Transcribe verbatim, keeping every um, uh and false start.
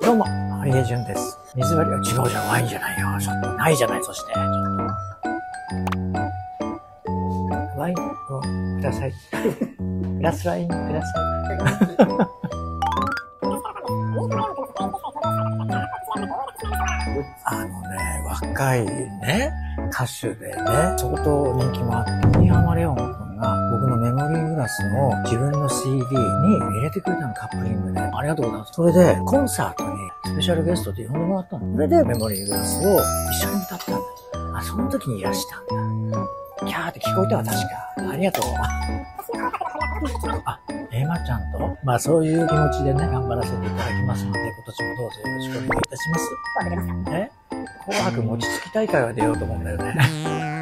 どうも、ハリエジュンです。水割りは違うじゃん、ワインじゃないよ。ちょっと、ないじゃない、そして。ちょっと。ワインをください。グラスワインください。あのね、若いね、歌手でね、相当人気もあって、新浜レオン君が僕のメモリーグラスの自分の シーディー に入れてくれたの、カップリングで。ありがとうございます。それで、コンサートにスペシャルゲストで呼んでもらったの。それで、メモリーグラスを一緒に歌ったんだ。あ、その時にいらしたんだ。キャーって聞こえたわ、確か。ありがとう。あ、エマちゃんと、まあそういう気持ちでね、頑張らせていただきますので、今年もどうぞよろしくお願いいたします。え？紅白餅つき大会は出ようと思うんだよね。